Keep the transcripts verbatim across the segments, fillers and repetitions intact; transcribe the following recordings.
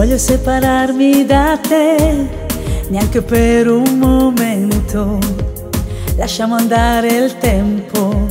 voglio separarmi da te, neanche per un momento. Lasciamo andare il tempo.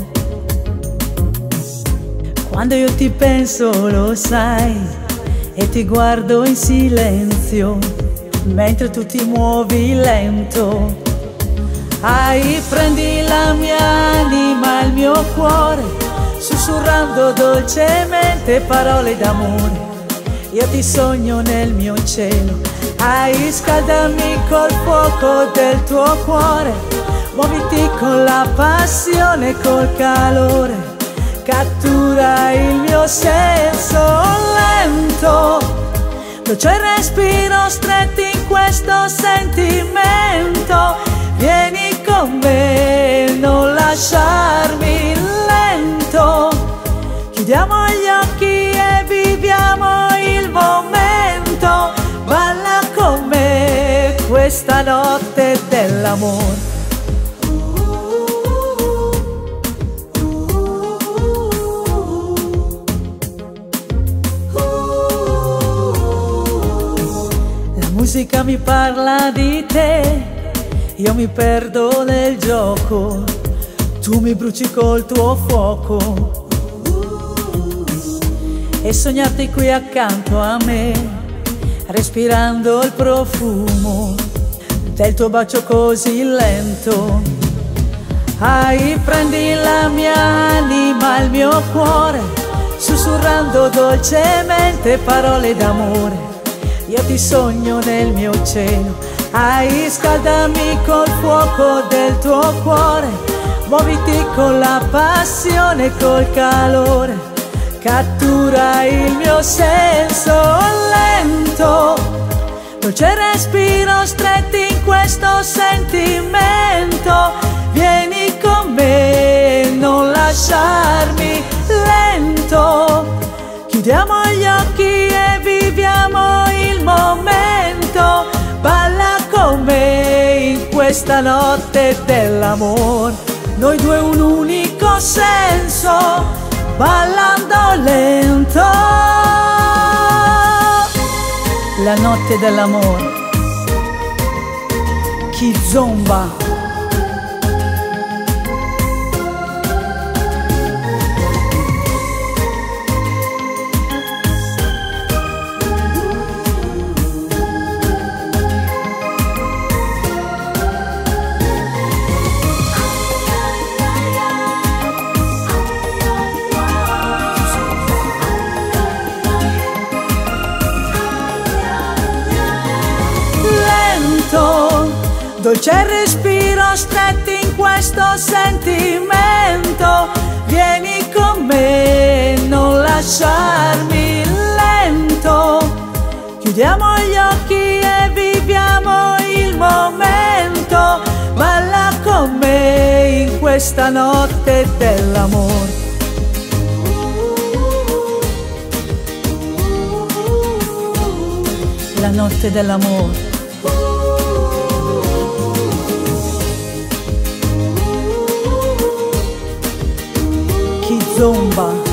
Quando io ti penso, lo sai, e ti guardo in silenzio, mentre tu ti muovi lento. Ai, prendi la mia anima, il mio cuore, sussurrando dolcemente parole d'amore. Io ti sogno nel mio cielo. Ai, scaldami col fuoco del tuo cuore, muoviti con la passione, col calore, cattura il mio senso lento. Dolce respiro stretti in questo sentimento. Vieni con me, non lasciarmi lento. Chiudiamo gli occhi e viviamo il momento. Balla con me questa notte dell'amore. La musica mi parla di te, io mi perdo nel gioco, tu mi bruci col tuo fuoco. E sognarti qui accanto a me, respirando il profumo del tuo bacio così lento. Ai, prendi la mia anima, il mio cuore, sussurrando dolcemente parole d'amore. Io ti sogno nel mio cielo. Ai, scaldami col fuoco del tuo cuore, muoviti con la passione, col calore, cattura il mio senso lento. Dolce respiro stretti in questo sentimento. Vieni con me, non lasciarmi lento. Chiudiamo gli occhi e viviamo il momento. Balla con me in questa notte dell'amore. Noi due un unico senso, ballando lento. La notte dell'amore. Kizomba. Dolce respiro stretti in questo sentimento. Vieni con me, non lasciarmi lento. Chiudiamo gli occhi e viviamo il momento. Balla con me in questa notte dell'amore. La notte dell'amore. Kizomba.